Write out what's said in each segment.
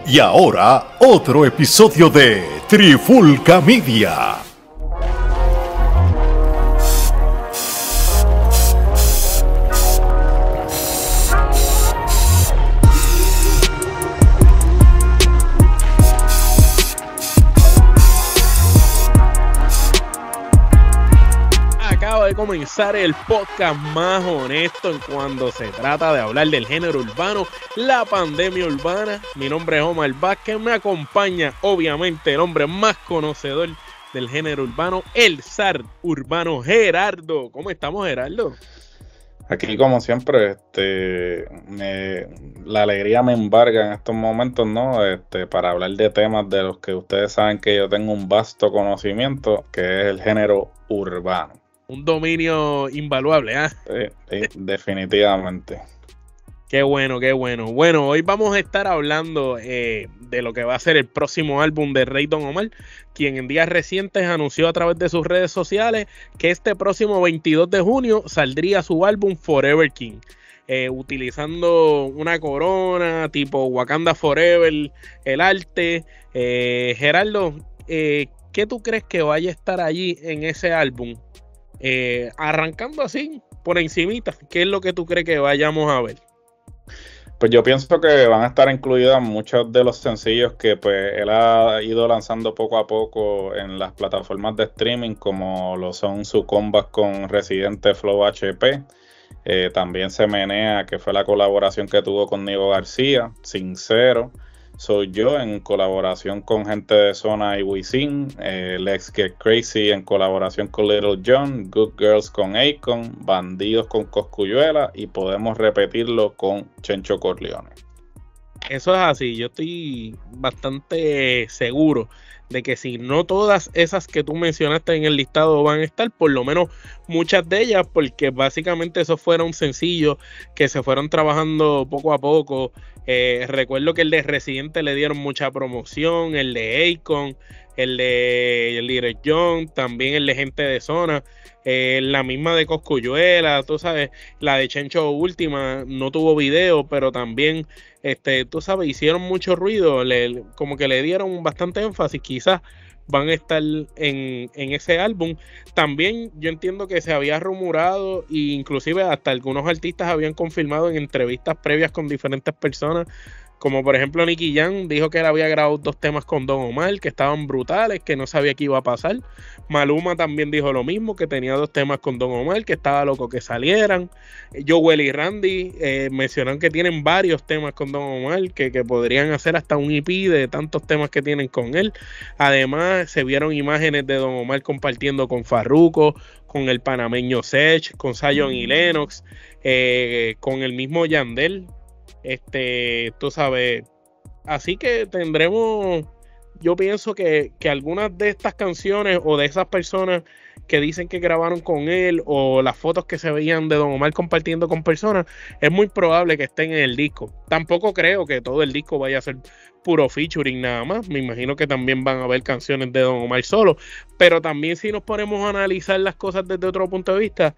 Y ahora, otro episodio de Trifulca Media. Acaba de comenzar el podcast más honesto en cuando se trata de hablar del género urbano, la pandemia urbana. Mi nombre es Omar Vázquez, me acompaña obviamente el hombre más conocedor del género urbano, el zar urbano Gerardo. ¿Cómo estamos, Gerardo? Aquí, como siempre, la alegría me embarga en estos momentos, ¿no? Para hablar de temas de los que ustedes saben que yo tengo un vasto conocimiento, que es el género urbano. Un dominio invaluable, ¿ah? Sí, definitivamente. Qué bueno, qué bueno. Bueno, hoy vamos a estar hablando de lo que va a ser el próximo álbum de Rey Don Omar, quien en días recientes anunció a través de sus redes sociales que este próximo 22 de junio saldría su álbum Forever King, utilizando una corona tipo Wakanda Forever, el arte. Gerardo, ¿qué tú crees que vaya a estar allí en ese álbum? Arrancando así, por encimita, ¿qué es lo que tú crees que vayamos a ver? Pues yo pienso que van a estar incluidas muchos de los sencillos que pues él ha ido lanzando poco a poco en las plataformas de streaming, como lo son su comeback con Residente Flow HP. También Se Menea, que fue la colaboración que tuvo con Nigo García, Sincero, Soy Yo en colaboración con Gente de Zona y Wisin, Let's Get Crazy en colaboración con Little John, Good Girls con Akon, Bandidos con Cosculluela y podemos repetirlo con Chencho Corleone. Eso es así, yo estoy bastante seguro de que si no todas esas que tú mencionaste en el listado van a estar, por lo menos muchas de ellas, porque básicamente esos fueron sencillos que se fueron trabajando poco a poco. Recuerdo que el de Residente le dieron mucha promoción, el de Akon, el de Little John, también el de Gente de Zona, la misma de Cosculluela, tú sabes, la de Chencho Última no tuvo video, pero también tú sabes, hicieron mucho ruido, como que le dieron bastante énfasis, quizás van a estar en ese álbum. También yo entiendo que se había rumorado e inclusive hasta algunos artistas habían confirmado en entrevistas previas con diferentes personas, como por ejemplo Nicky Jam dijo que él había grabado 2 temas con Don Omar que estaban brutales, que no sabía qué iba a pasar. Maluma también dijo lo mismo, que tenía 2 temas con Don Omar, que estaba loco que salieran. Joel y Randy mencionaron que tienen varios temas con Don Omar, que podrían hacer hasta un EP de tantos temas que tienen con él. Además se vieron imágenes de Don Omar compartiendo con Farruko, con el panameño Sech, con Zion y Lennox, con el mismo Yandel. Tú sabes, así que tendremos, yo pienso que algunas de estas canciones o de esas personas que dicen que grabaron con él o las fotos que se veían de Don Omar compartiendo con personas, es muy probable que estén en el disco. Tampoco creo que todo el disco vaya a ser puro featuring nada más, me imagino que también van a haber canciones de Don Omar solo, pero también si nos ponemos a analizar las cosas desde otro punto de vista,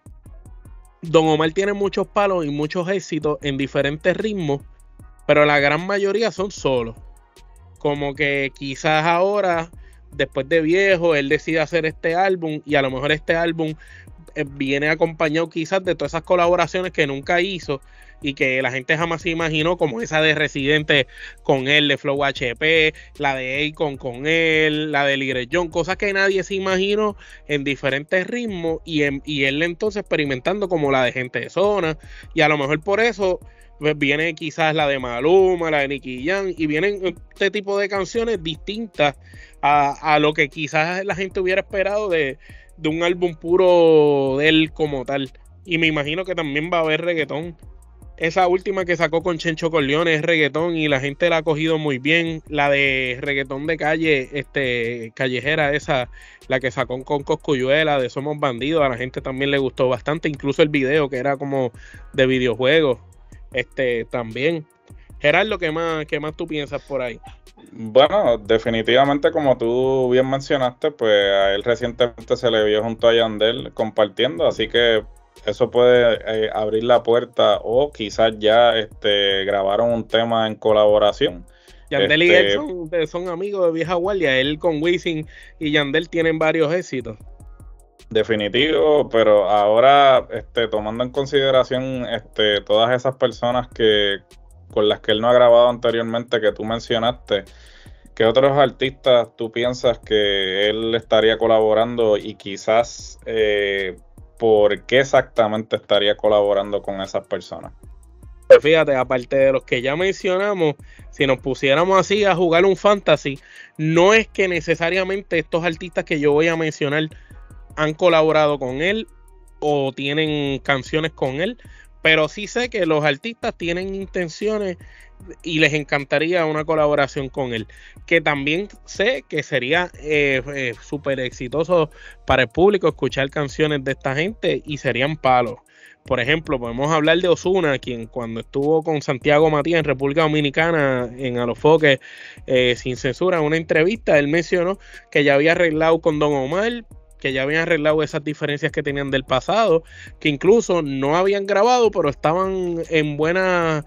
Don Omar tiene muchos palos y muchos éxitos en diferentes ritmos, pero la gran mayoría son solos. Como que quizás ahora, después de viejo, él decide hacer este álbum y a lo mejor este álbum viene acompañado quizás de todas esas colaboraciones que nunca hizo y que la gente jamás se imaginó, como esa de Residente con él de Flow HP, la de Akon con él, la de Little John, cosas que nadie se imaginó en diferentes ritmos y él entonces experimentando como la de Gente de Zona, y a lo mejor por eso pues viene quizás la de Maluma, la de Nicky Jam, y vienen este tipo de canciones distintas a lo que quizás la gente hubiera esperado de un álbum puro de él como tal. Y me imagino que también va a haber reggaetón. Esa última que sacó con Chencho Corleone es reggaetón y la gente la ha cogido muy bien. La de reggaetón de calle, callejera, esa, la que sacó con Cosculluela de Somos Bandidos, a la gente también le gustó bastante. Incluso el video que era como de videojuegos, también. Gerardo, ¿qué más tú piensas por ahí? Bueno, definitivamente como tú bien mencionaste, pues a él recientemente se le vio junto a Yandel compartiendo, así que eso puede abrir la puerta, o quizás ya grabaron un tema en colaboración. Yandel y él son amigos de vieja guardia. Él con Wisin y Yandel tienen varios éxitos. Definitivo, pero ahora tomando en consideración todas esas personas con las que él no ha grabado anteriormente que tú mencionaste, ¿qué otros artistas tú piensas que él estaría colaborando y quizás por qué exactamente estaría colaborando con esas personas? Pues fíjate, aparte de los que ya mencionamos, si nos pusiéramos así a jugar un fantasy, no es que necesariamente estos artistas que yo voy a mencionar han colaborado con él o tienen canciones con él, pero sí sé que los artistas tienen intenciones y les encantaría una colaboración con él, que también sé que sería súper exitoso para el público escuchar canciones de esta gente y serían palos. Por ejemplo, podemos hablar de Ozuna, quien cuando estuvo con Santiago Matías en República Dominicana en Alofoque sin censura, en una entrevista, él mencionó que ya había arreglado con Don Omar, que ya habían arreglado esas diferencias que tenían del pasado, que incluso no habían grabado, pero estaban en buena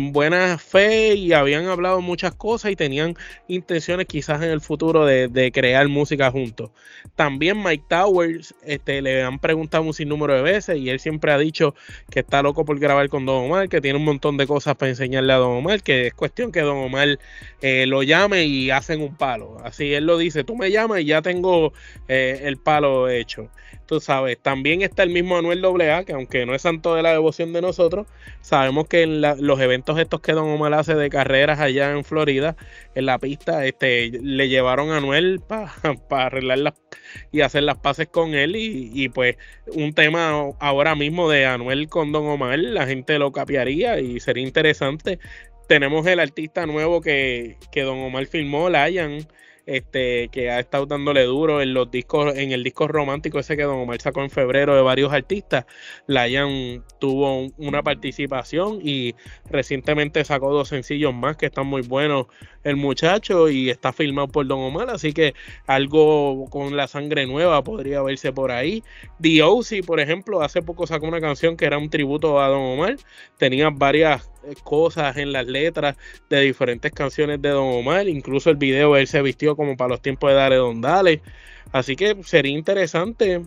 fe y habían hablado muchas cosas y tenían intenciones quizás en el futuro de crear música juntos. También Mike Towers, le han preguntado un sinnúmero de veces y él siempre ha dicho que está loco por grabar con Don Omar, que tiene un montón de cosas para enseñarle a Don Omar, que es cuestión que Don Omar lo llame y hacen un palo. Así él lo dice, tú me llamas y ya tengo el palo hecho. Tú sabes, también está el mismo Anuel AA, que aunque no es santo de la devoción de nosotros, sabemos que en los eventos estos que Don Omar hace de carreras allá en Florida, en la pista, le llevaron a Anuel para arreglarlas y hacer las paces con él y pues un tema ahora mismo de Anuel con Don Omar, la gente lo capiaría y sería interesante. Tenemos el artista nuevo que Don Omar filmó, Lion, que ha estado dándole duro en los discos, en el disco romántico ese que Don Omar sacó en febrero de varios artistas. Lion tuvo una participación y recientemente sacó 2 sencillos más que están muy buenos el muchacho y está filmado por Don Omar, así que algo con la sangre nueva podría verse por ahí. D.O.C., por ejemplo, hace poco sacó una canción que era un tributo a Don Omar, tenía varias cosas en las letras de diferentes canciones de Don Omar, incluso el video él se vistió como para los tiempos de Dale Don Dale, así que sería interesante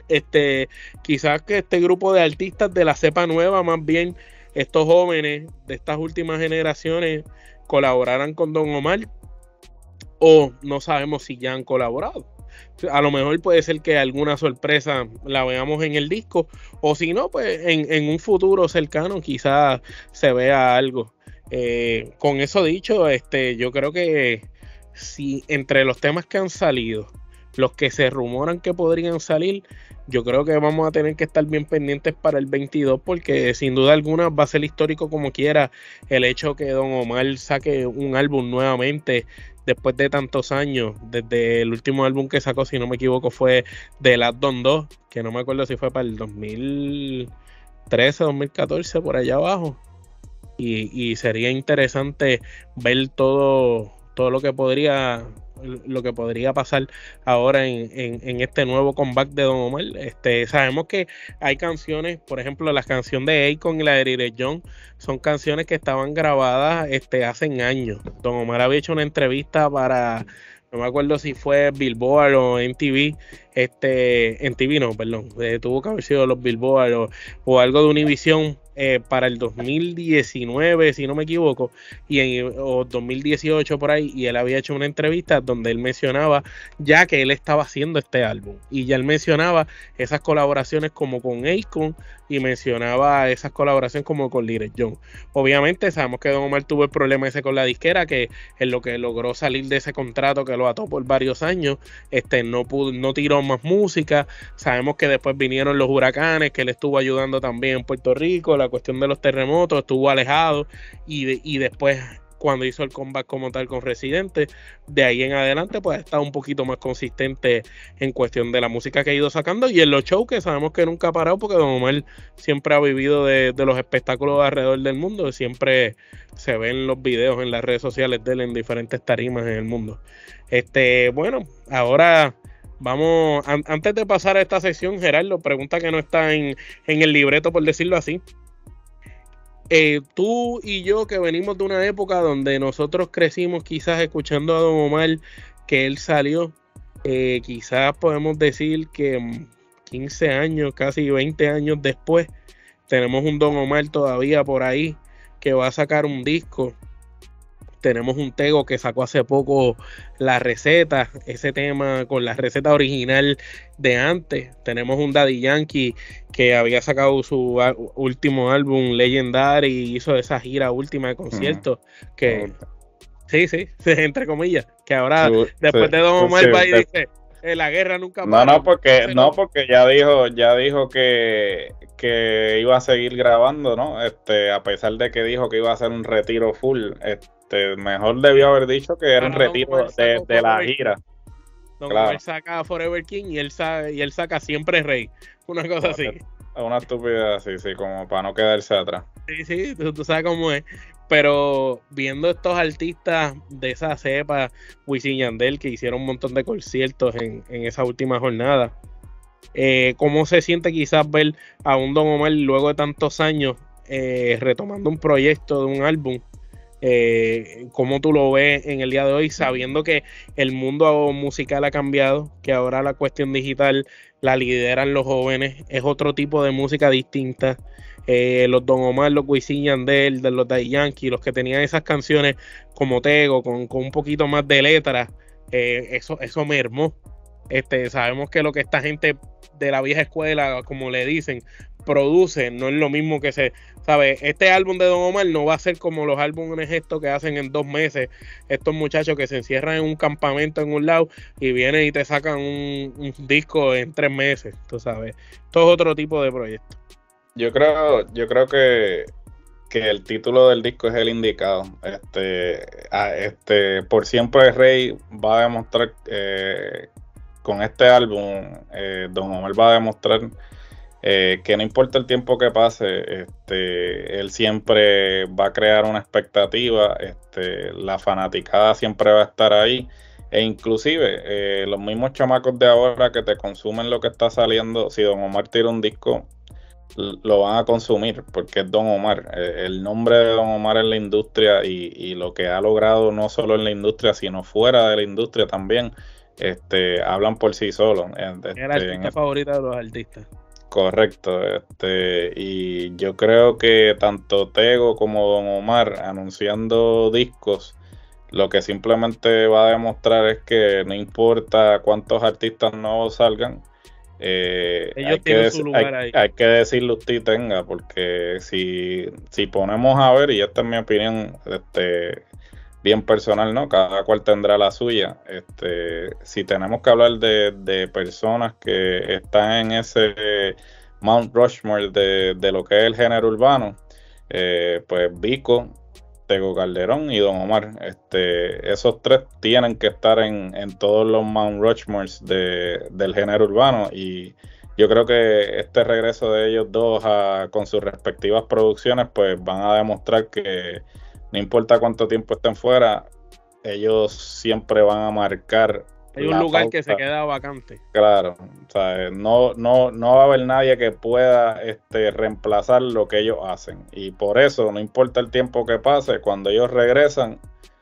quizás que este grupo de artistas de la cepa nueva, más bien estos jóvenes de estas últimas generaciones colaboraran con Don Omar, o no sabemos si ya han colaborado. A lo mejor puede ser que alguna sorpresa la veamos en el disco, o si no, pues en un futuro cercano quizás se vea algo. Con eso dicho, yo creo que si entre los temas que han salido, los que se rumoran que podrían salir, yo creo que vamos a tener que estar bien pendientes para el 22, porque sin duda alguna va a ser histórico como quiera el hecho que Don Omar saque un álbum nuevamente después de tantos años. Desde el último álbum que sacó, si no me equivoco, fue The Last Don 2, que no me acuerdo si fue para el 2013, 2014, por allá abajo. Y sería interesante ver todo lo que podría pasar ahora en este nuevo comeback de Don Omar. Sabemos que hay canciones, por ejemplo, la canción de Akon y la de Lil Jon son canciones que estaban grabadas hace años. Don Omar había hecho una entrevista para, no me acuerdo si fue Billboard o MTV, MTV no, perdón, tuvo que haber sido los Billboard o algo de Univision, para el 2019, si no me equivoco, o 2018 por ahí, y él había hecho una entrevista donde él mencionaba ya que él estaba haciendo este álbum, y ya él mencionaba esas colaboraciones como con Akon, y mencionaba esas colaboraciones como con Lil Jon. Obviamente sabemos que Don Omar tuvo el problema ese con la disquera, que en lo que logró salir de ese contrato que lo ató por varios años, no tiró más música. Sabemos que después vinieron los huracanes, que él estuvo ayudando también en Puerto Rico, la cuestión de los terremotos, estuvo alejado, y después cuando hizo el comeback como tal con Residente, de ahí en adelante pues ha estado un poquito más consistente en cuestión de la música que ha ido sacando, y en los shows que sabemos que nunca ha parado, porque Don Omar siempre ha vivido de los espectáculos alrededor del mundo, siempre se ven los videos en las redes sociales de él en diferentes tarimas en el mundo. Bueno, ahora vamos, antes de pasar a esta sección, Gerardo, pregunta que no está en el libreto, por decirlo así. Tú y yo que venimos de una época donde nosotros crecimos quizás escuchando a Don Omar, que él salió, quizás podemos decir que 15 años, casi 20 años después, tenemos un Don Omar todavía por ahí que va a sacar un disco. Tenemos un Tego que sacó hace poco La Receta, ese tema con la receta original de antes. Tenemos un Daddy Yankee que había sacado su último álbum Legendary y hizo esa gira última de conciertos que sí, entre comillas, que ahora después de Don Omar va y dice la guerra nunca para. No, porque ya dijo que iba a seguir grabando, ¿no? A pesar de que dijo que iba a hacer un retiro full, mejor debió haber dicho que era un retiro de la gira. Don Omar saca Forever King y él saca Siempre Rey, una cosa así. Una estupidez así, sí, como para no quedarse atrás. Sí, tú sabes cómo es. Pero viendo estos artistas de esa cepa, Wisin y Yandel, que hicieron un montón de conciertos en esa última jornada, ¿cómo se siente quizás ver a un Don Omar luego de tantos años retomando un proyecto de un álbum? ¿Cómo tú lo ves en el día de hoy, sabiendo que el mundo musical ha cambiado, que ahora la cuestión digital la lideran los jóvenes, es otro tipo de música distinta? Los Don Omar, los Wisin y Yandel, de los Daddy Yankee, los que tenían esas canciones como Tego, con un poquito más de letras, eso mermó. Sabemos que lo que esta gente de la vieja escuela, como le dicen, produce, no es lo mismo que sabe. Este álbum de Don Omar no va a ser como los álbumes estos que hacen en 2 meses, estos muchachos que se encierran en un campamento en un lado y vienen y te sacan un disco en 3 meses, tú sabes. Todo es otro tipo de proyecto. Yo creo que el título del disco es el indicado. Por Siempre Rey va a demostrar con este álbum, Don Omar va a demostrar que no importa el tiempo que pase, él siempre va a crear una expectativa, la fanaticada siempre va a estar ahí, e inclusive los mismos chamacos de ahora que te consumen lo que está saliendo, si Don Omar tira un disco, lo van a consumir porque es Don Omar. El nombre de Don Omar en la industria y lo que ha logrado no solo en la industria sino fuera de la industria también, hablan por sí solos. El artista favorito de los artistas. Correcto, y yo creo que tanto Tego como Don Omar anunciando discos, lo que simplemente va a demostrar es que no importa cuántos artistas nuevos salgan, ellos tienen su lugar ahí. Hay que decirlo usted tenga, porque si ponemos a ver, y esta es mi opinión bien personal, ¿no? Cada cual tendrá la suya. Si tenemos que hablar de personas que están en ese Mount Rushmore de lo que es el género urbano, pues Vico, Tego Calderón y Don Omar, esos tres tienen que estar en todos los Mount Rushmores del género urbano, y yo creo que este regreso de ellos dos con sus respectivas producciones pues van a demostrar que no importa cuánto tiempo estén fuera, ellos siempre van a marcar. Hay un lugar que se queda vacante. Claro, o sea, no va a haber nadie que pueda reemplazar lo que ellos hacen. Y por eso, no importa el tiempo que pase, cuando ellos regresan,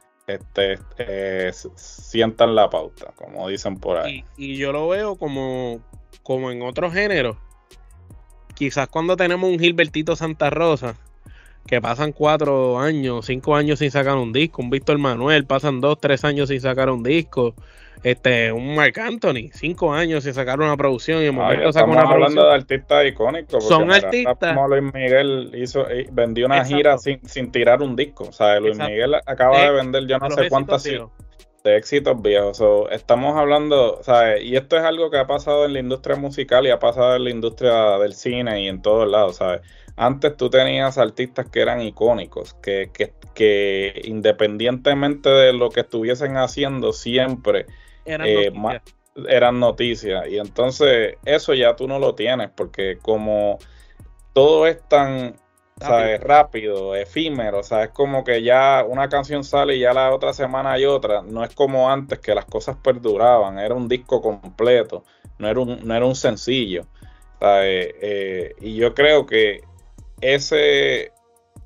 sientan la pauta, como dicen por ahí. Y yo lo veo como en otros géneros. Quizás cuando tenemos un Gilbertito Santa Rosa, que pasan 4 años, 5 años sin sacar un disco, un Víctor Manuel, pasan 2, 3 años sin sacar un disco, un Marc Anthony, 5 años sin sacar una producción, y en el momento saca una producción. Hablando de artistas icónicos, son artistas como Luis Miguel vendió una gira sin tirar un disco. O sea, Luis Miguel acaba de vender yo no sé cuántas de éxitos viejos. Estamos hablando, ¿sabes? Y esto es algo que ha pasado en la industria musical y ha pasado en la industria del cine y en todos lados, ¿sabes? Antes tú tenías artistas que eran icónicos, que independientemente de lo que estuviesen haciendo, siempre eran noticias. Y entonces eso ya tú no lo tienes, porque como todo es tan, ¿sabes? Rápido, efímero, o sea, es como que ya una canción sale y ya la otra semana hay otra. No es como antes, que las cosas perduraban, era un disco completo, no era un sencillo, ¿sabes? Y yo creo que ese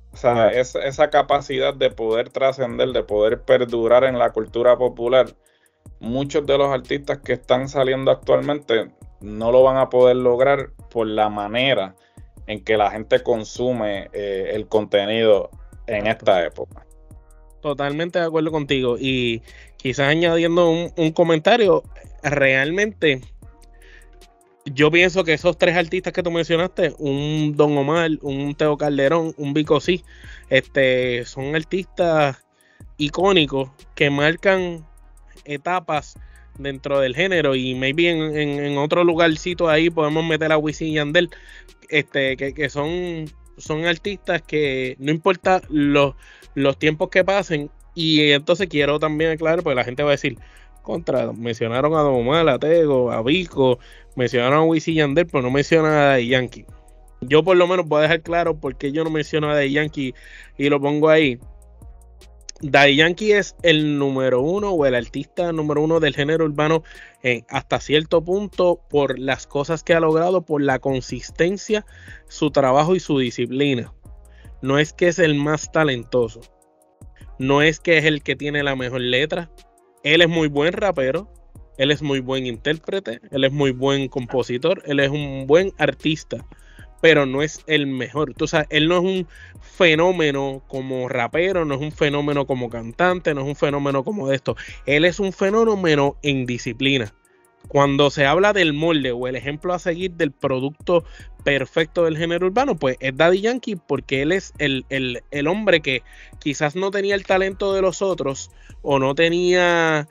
O sea, esa capacidad de poder trascender, de poder perdurar en la cultura popular, muchos de los artistas que están saliendo actualmente no lo van a poder lograr por la manera en que la gente consume el contenido en esta época. Totalmente de acuerdo contigo. Y quizás añadiendo un comentario, realmente yo pienso que esos tres artistas que tú mencionaste, un Don Omar, un Tego Calderón, un Vico C, son artistas icónicos que marcan etapas dentro del género, y maybe en otro lugarcito ahí podemos meter a Wisin y Yandel, que son artistas que no importa los tiempos que pasen. Y entonces quiero también aclarar, porque la gente va a decir, mencionaron a Don Omar, a Tego, a Vico, mencionaron a Wisin y Yandel, pero no mencionan a Daddy Yankee. Yo por lo menos voy a dejar claro por qué yo no menciono a Daddy Yankee y lo pongo ahí. Daddy Yankee es el número uno, o el artista número uno del género urbano, hasta cierto punto, por las cosas que ha logrado, por la consistencia, su trabajo y su disciplina. No es que es el más talentoso, no es que es el que tiene la mejor letra. Él es muy buen rapero, él es muy buen intérprete, él es muy buen compositor, él es un buen artista, pero no es el mejor. Tú sabes, él no es un fenómeno como rapero, no es un fenómeno como cantante, no es un fenómeno como esto. Él es un fenómeno en disciplina. Cuando se habla del molde o el ejemplo a seguir del producto perfecto del género urbano, pues es Daddy Yankee, porque él es el hombre que quizás no tenía el talento de los otros, o no tenía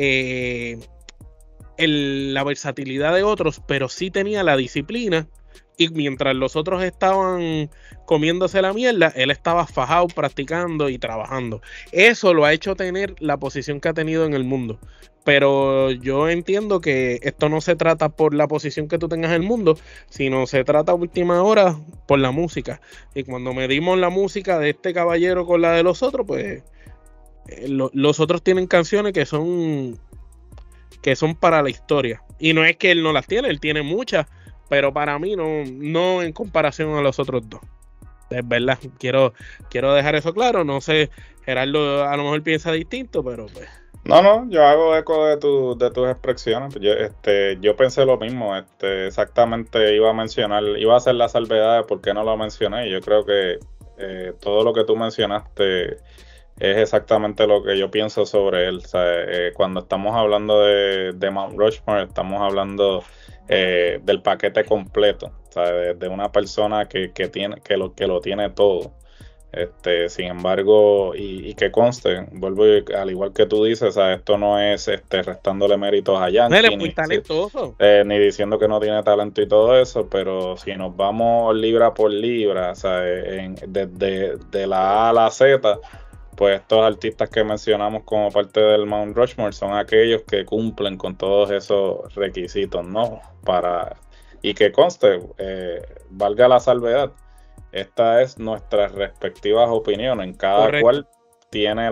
la versatilidad de otros, pero sí tenía la disciplina. Y mientras los otros estaban comiéndose la mierda, él estaba fajado, practicando y trabajando. Eso lo ha hecho tener la posición que ha tenido en el mundo. Pero yo entiendo que esto no se trata por la posición que tú tengas en el mundo, sino se trata a última hora por la música. Y cuando medimos la música de este caballero con la de los otros, pues los otros tienen canciones que son para la historia. Y no es que él no las tiene, él tiene muchas, pero para mí no en comparación a los otros dos. Es verdad, quiero dejar eso claro. No sé, Gerardo a lo mejor piensa distinto, pero pues... No, yo hago eco de tus expresiones. Yo pensé lo mismo, exactamente iba a hacer la salvedad de por qué no lo mencioné. Yo creo que todo lo que tú mencionaste es exactamente lo que yo pienso sobre él. O sea, cuando estamos hablando de Mount Rushmore, estamos hablando del paquete completo, o sea, de una persona que lo tiene todo. Sin embargo, y que conste, al igual que tú dices, o sea, esto no es restándole méritos a Yankee, él es muy talentoso, ni diciendo que no tiene talento y todo eso, pero si nos vamos libra por libra, o sea, desde la A a la Z, pues estos artistas que mencionamos como parte del Mount Rushmore son aquellos que cumplen con todos esos requisitos, ¿no? Y que conste, valga la salvedad, esta es nuestras respectivas opiniones. Cada correcto, cual tiene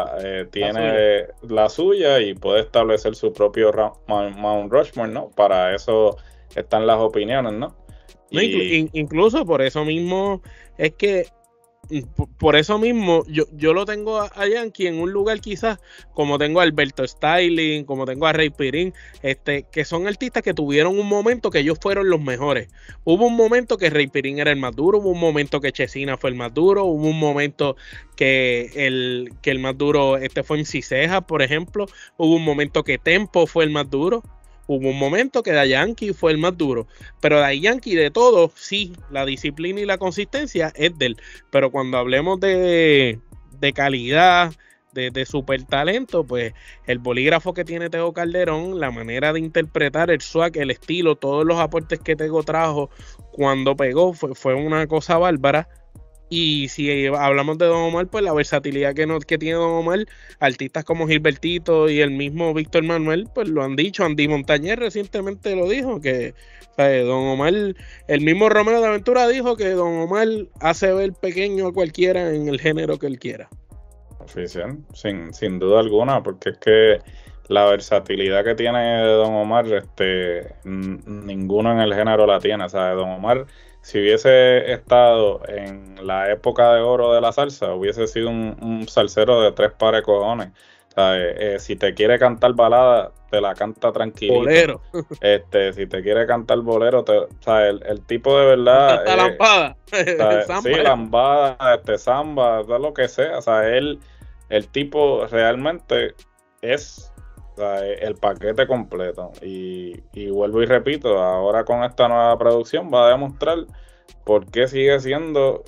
la suya y puede establecer su propio Mount Rushmore, ¿no? Para eso están las opiniones, ¿no? No, incluso por eso mismo es que por eso mismo yo lo tengo a Yankee en un lugar quizás como tengo a Alberto Styling, como tengo a Ray Pirín, que son artistas que tuvieron un momento que ellos fueron los mejores. Hubo un momento que Ray Pirín era el más duro, hubo un momento que Chesina fue el más duro, hubo un momento que el más duro fue MC Ceja, por ejemplo, hubo un momento que Tempo fue el más duro. Hubo un momento que Daddy Yankee fue el más duro, pero Daddy Yankee de todo, sí, la disciplina y la consistencia es de él. Pero cuando hablemos de calidad, de super talento, pues el bolígrafo que tiene Tego Calderón, la manera de interpretar, el swag, el estilo, todos los aportes que Tego trajo cuando pegó, fue una cosa bárbara. Y si hablamos de Don Omar, pues la versatilidad que tiene Don Omar, artistas como Gilbertito y el mismo Víctor Manuel, pues lo han dicho. Andy Montañez recientemente lo dijo, que Don Omar, el mismo Romeo de Aventura dijo que Don Omar hace ver pequeño a cualquiera en el género que él quiera. Oficial, sin duda alguna, porque es que la versatilidad que tiene Don Omar, ninguno en el género la tiene. O sea, Don Omar si hubiese estado en la época de oro de la salsa, hubiese sido un salsero de 3 pares de cojones. O sea, si te quiere cantar balada, te la canta tranquilito. Bolero. Si te quiere cantar bolero, o sea, el tipo de verdad. Hasta lambada. Sí, lambada, samba, todo lo que sea. O sea, el tipo realmente es, o sea, el paquete completo. Y vuelvo y repito, ahora con esta nueva producción va a demostrar por qué sigue siendo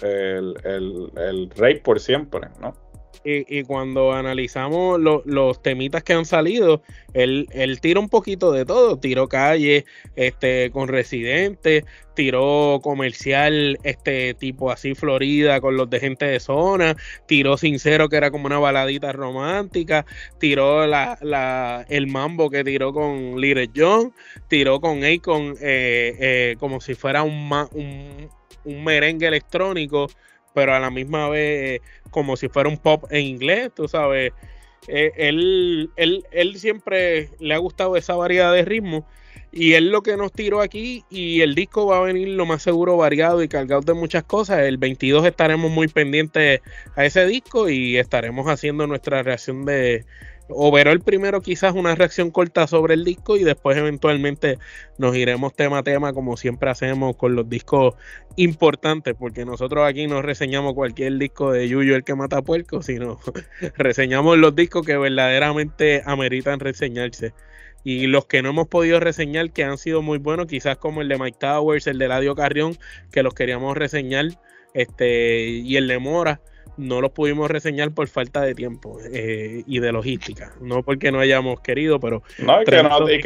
el rey por siempre, ¿no? Y cuando analizamos los temitas que han salido, él tira un poquito de todo. Tiró Calle con Residente, tiró comercial tipo así Florida con los de Gente de Zona, tiró Sincero, que era como una baladita romántica, tiró el mambo que tiró con Little John, tiró con Akon como si fuera un merengue electrónico, pero a la misma vez como si fuera un pop en inglés, tú sabes. Él siempre le ha gustado esa variedad de ritmos, y él lo que nos tiró aquí, y el disco va a venir lo más seguro variado y cargado de muchas cosas. El 22 estaremos muy pendientes a ese disco y estaremos haciendo nuestra reacción de overall primero, quizás una reacción corta sobre el disco, y después eventualmente nos iremos tema a tema como siempre hacemos con los discos importantes, porque nosotros aquí no reseñamos cualquier disco de Yuyo el que mata puerco, sino reseñamos los discos que verdaderamente ameritan reseñarse, y los que no hemos podido reseñar, que han sido muy buenos, quizás como el de Mike Towers, el de Eladio Carrión, que los queríamos reseñar, y el de Mora, no los pudimos reseñar por falta de tiempo y de logística, no porque no hayamos querido, pero no, y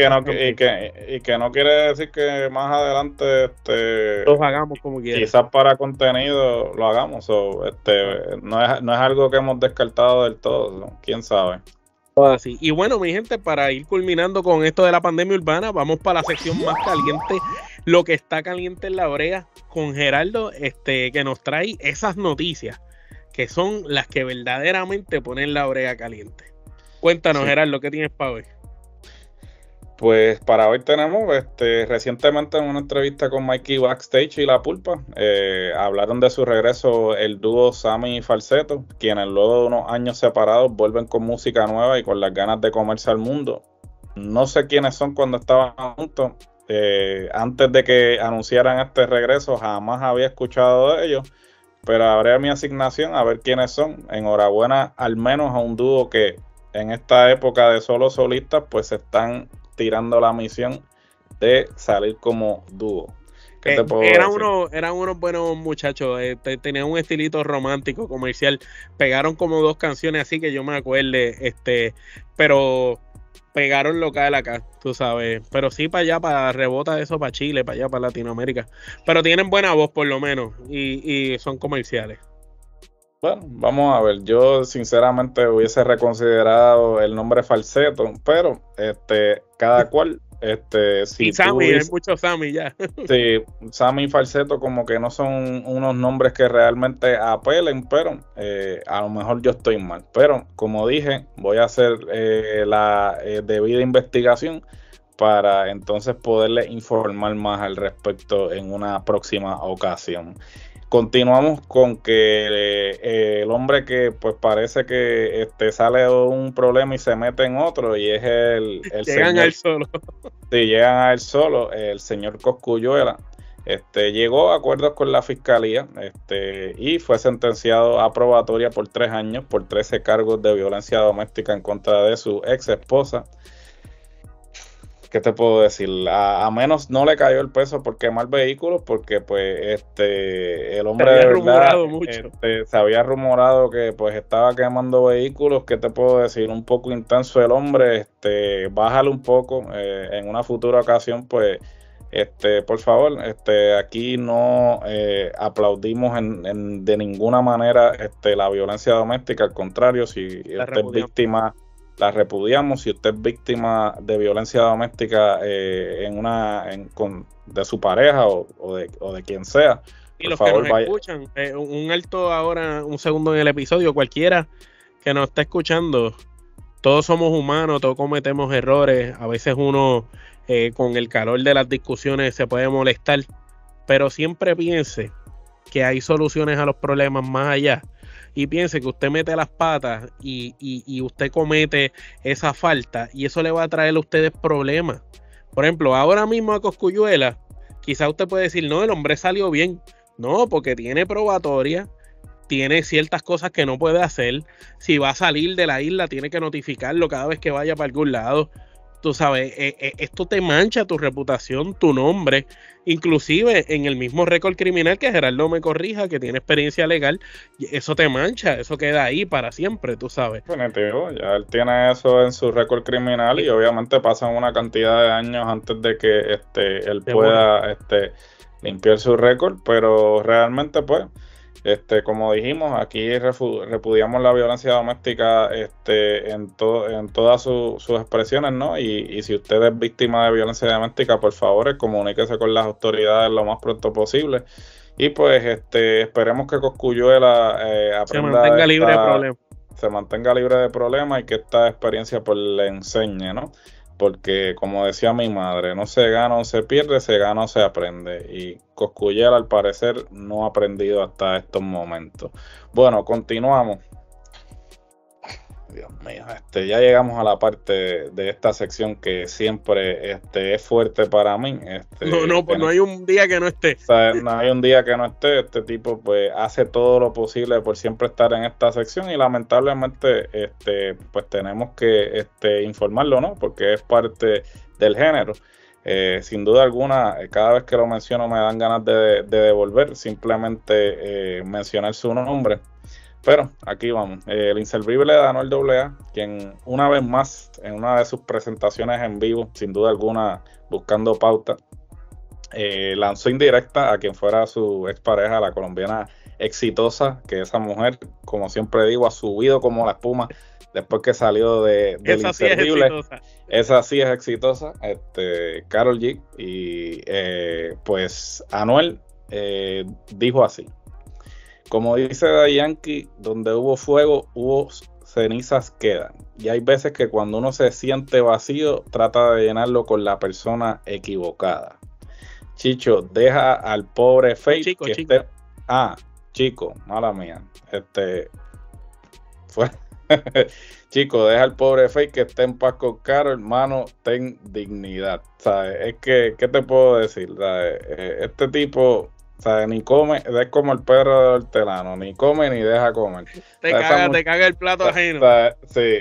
que no quiere decir que más adelante los hagamos como quieran. Quizás para contenido lo hagamos, no es algo que hemos descartado del todo, ¿no? Quién sabe. Así. Y bueno, mi gente, para ir culminando con esto de la pandemia urbana, vamos para la sección más caliente, lo que está caliente en la brea, con Gerardo, que nos trae esas noticias que son las que verdaderamente ponen la brea caliente. Cuéntanos, sí. Gerardo, ¿qué tienes para hoy? Pues para hoy tenemos, recientemente en una entrevista con Mikey Backstage y La Pulpa, hablaron de su regreso el dúo Sammy y Falsetto, quienes luego de unos años separados vuelven con música nueva y con las ganas de comerse al mundo. No sé quiénes son cuando estaban juntos. Antes de que anunciaran este regreso, jamás había escuchado de ellos, pero haré mi asignación a ver quiénes son. Enhorabuena al menos a un dúo que en esta época de solo solistas pues se están tirando la misión de salir como dúo. ¿Qué te puedo decir? Eran unos buenos muchachos, tenían un estilito romántico, comercial, pegaron como 2 canciones así que yo me acuerde, pero pegaron local acá, tú sabes, pero sí para allá, para rebota eso para Chile, para allá, para Latinoamérica, pero tienen buena voz por lo menos, y son comerciales. Bueno, vamos a ver, yo sinceramente hubiese reconsiderado el nombre Falsetto, pero cada cual, si y Sammy, hay muchos Sammy ya. Sí, Sammy y Falsetto como que no son unos nombres que realmente apelen, pero a lo mejor yo estoy mal. Pero como dije, voy a hacer la debida investigación para entonces poderles informar más al respecto en una próxima ocasión. Continuamos con que el hombre que pues parece que sale de un problema y se mete en otro, y es el llegan señor, a él solo. Sí, llegan a él solo, el señor Cosculluela. Llegó a acuerdos con la fiscalía y fue sentenciado a probatoria por 3 años por 13 cargos de violencia doméstica en contra de su ex esposa. ¿Qué te puedo decir? A menos no le cayó el peso por quemar vehículos, porque pues el hombre de verdad se había rumorado que pues estaba quemando vehículos. ¿Qué te puedo decir? Un poco intenso el hombre, bájale un poco, en una futura ocasión pues por favor, aquí no aplaudimos de ninguna manera la violencia doméstica, al contrario, si usted es víctima, la repudiamos. Si usted es víctima de violencia doméstica de su pareja o de quien sea, y los favor, que nos escuchan, un alto ahora, un segundo en el episodio, cualquiera que nos esté escuchando, todos somos humanos, todos cometemos errores, a veces uno con el calor de las discusiones se puede molestar, pero siempre piense que hay soluciones a los problemas más allá. Y piense que usted mete las patas y usted comete esa falta y eso le va a traer a ustedes problemas. Por ejemplo, ahora mismo a Cosculluela, quizá usted puede decir, no, el hombre salió bien. No, porque tiene probatoria, tiene ciertas cosas que no puede hacer. Si va a salir de la isla, tiene que notificarlo cada vez que vaya para algún lado. Tú sabes, esto te mancha tu reputación, tu nombre, inclusive en el mismo récord criminal, que Gerardo me corrija, que tiene experiencia legal, eso te mancha, eso queda ahí para siempre, tú sabes. Definitivo, ya él tiene eso en su récord criminal y obviamente pasan una cantidad de años antes de que él pueda limpiar su récord, pero realmente pues como dijimos, aquí repudiamos la violencia doméstica en todas sus expresiones, ¿no? Y si usted es víctima de violencia doméstica, por favor, comuníquese con las autoridades lo más pronto posible. Y pues esperemos que Cosculluela se mantenga libre de problemas. Se mantenga libre de problemas y que esta experiencia pues le enseñe, ¿no? Porque como decía mi madre, no se gana o se pierde, se gana o se aprende. Y Cosculluela al parecer no ha aprendido hasta estos momentos. Bueno, continuamos. Dios mío, ya llegamos a la parte de esta sección que siempre es fuerte para mí. No hay un día que no esté. O sea, no hay un día que no esté. Este tipo pues hace todo lo posible por siempre estar en esta sección y lamentablemente pues tenemos que informarlo, ¿no? Porque es parte del género. Sin duda alguna, cada vez que lo menciono me dan ganas de devolver, simplemente mencionar su nombre. Pero aquí vamos, el inservible de Anuel AA, quien una vez más en una de sus presentaciones en vivo, sin duda alguna buscando pauta, lanzó indirecta a quien fuera su expareja, la colombiana Exitosa, que esa mujer, como siempre digo, ha subido como la espuma después que salió del inservible. Esa sí es exitosa, Karol G. Y pues Anuel dijo así: como dice Daddy Yankee, donde hubo fuego, hubo cenizas quedan. Y hay veces que cuando uno se siente vacío, trata de llenarlo con la persona equivocada. Chicho, deja al pobre Faith que esté... Chico, mala mía. Chico, deja al pobre Faith que esté en paz con Karol, hermano, ten dignidad. ¿Sabes? Es que, ¿qué te puedo decir? ¿Sabes? Este tipo... O sea, ni come, es como el perro de hortelano, ni come ni deja comer. Te caga el plato ajeno. Sí,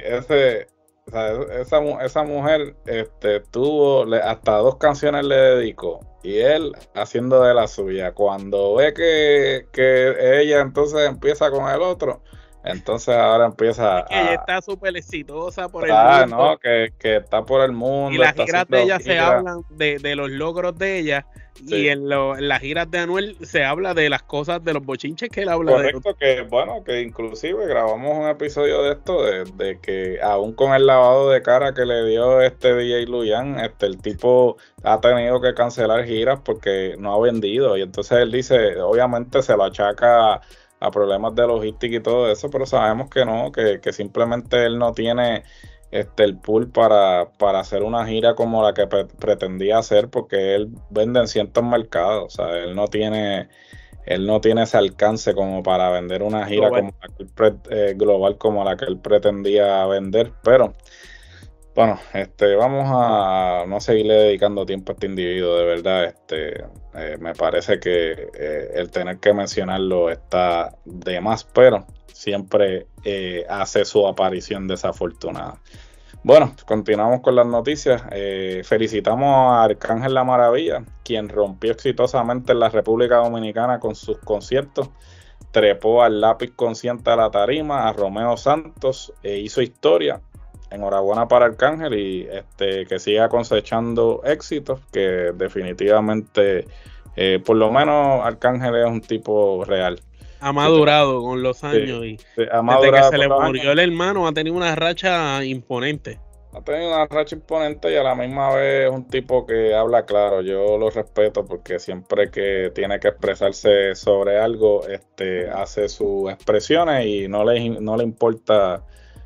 esa mujer tuvo hasta 2 canciones le dedicó y él haciendo de la suya. Cuando ve que ella entonces empieza con el otro, entonces ahora empieza ella está súper exitosa por el mundo. No, que está por el mundo. Y las giras de ella se hablan de los logros de ella. Sí. Y en las giras de Anuel se habla de las cosas, de los bochinches que él habla. Correcto, que inclusive grabamos un episodio de esto, de que aún con el lavado de cara que le dio DJ Luyan, el tipo ha tenido que cancelar giras porque no ha vendido. Y entonces él dice, obviamente se lo achaca a problemas de logística y todo eso, pero sabemos que no, que simplemente él no tiene el pool para hacer una gira como la que pretendía hacer, porque él vende en ciertos mercados. O sea, él no tiene ese alcance como para vender una gira global, global como la que él pretendía vender. Pero bueno, vamos a no seguirle dedicando tiempo a este individuo, de verdad. Me parece que el tener que mencionarlo está de más, pero siempre hace su aparición desafortunada. Bueno, continuamos con las noticias. Felicitamos a Arcángel La Maravilla, quien rompió exitosamente en la República Dominicana con sus conciertos. Trepó al lápiz consciente a la tarima, a Romeo Santos, hizo historia. Enhorabuena para Arcángel y que siga cosechando éxitos, que definitivamente, por lo menos Arcángel es un tipo real. Ha madurado con los años y desde que se le murió el hermano ha tenido una racha imponente. Ha tenido una racha imponente y a la misma vez es un tipo que habla claro. Yo lo respeto porque siempre que tiene que expresarse sobre algo, hace sus expresiones y no le importa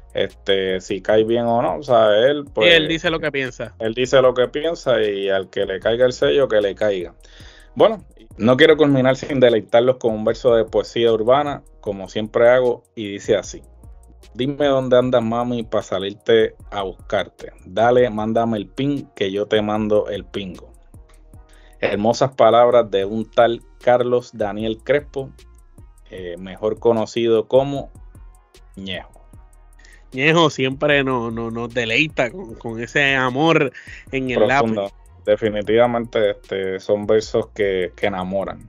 si cae bien o no. O sea, él pues, él dice lo que piensa. Él dice lo que piensa y al que le caiga el sello, que le caiga. Bueno, no quiero culminar sin deleitarlos con un verso de poesía urbana, como siempre hago, y dice así. Dime dónde andas, mami, para salirte a buscarte. Dale, mándame el pin, que yo te mando el pingo. Hermosas palabras de un tal Carlos Daniel Crespo, mejor conocido como Ñejo. Ñejo siempre nos deleita con ese amor en el Profundo. lápiz. Definitivamente son versos que enamoran.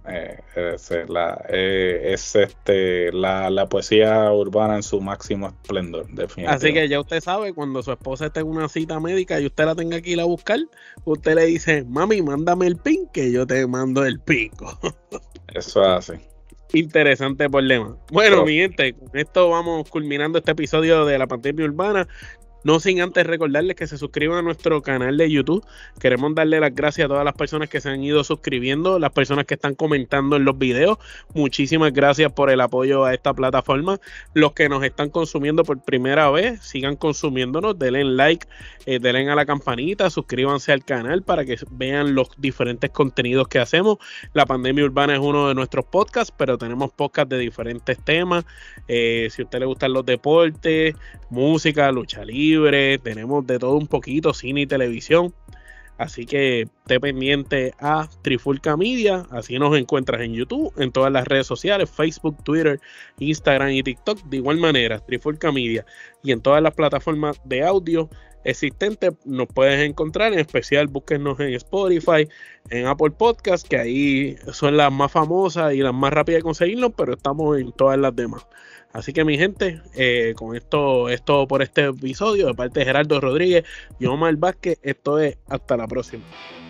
La poesía urbana en su máximo esplendor, definitivamente. Así que ya usted sabe, cuando su esposa esté en una cita médica y usted la tenga que ir a buscar, usted le dice, mami, mándame el pin, que yo te mando el pingo. Eso es así. Interesante problema. Bueno, mi gente, con esto vamos culminando este episodio de La Pandemia Urbana. No sin antes recordarles que se suscriban a nuestro canal de YouTube. Queremos darle las gracias a todas las personas que se han ido suscribiendo, las personas que están comentando en los videos. Muchísimas gracias por el apoyo a esta plataforma. Los que nos están consumiendo por primera vez, sigan consumiéndonos, denle like, denle a la campanita, suscríbanse al canal para que vean los diferentes contenidos que hacemos. La Pandemia Urbana es uno de nuestros podcasts, pero tenemos podcasts de diferentes temas. Si a usted le gustan los deportes, música, lucha libre, tenemos de todo un poquito, cine y televisión. Así que esté pendiente a Trifulca Media. Así nos encuentras en YouTube, en todas las redes sociales, Facebook, Twitter, Instagram y TikTok. De igual manera, Trifulca Media. Y en todas las plataformas de audio existentes nos puedes encontrar. En especial, búsquenos en Spotify, en Apple Podcast, que ahí son las más famosas y las más rápidas de conseguirlo, pero estamos en todas las demás. Así que mi gente, con esto es todo por este episodio. De parte de Gerardo Rodríguez y Omar Vázquez, esto es hasta la próxima.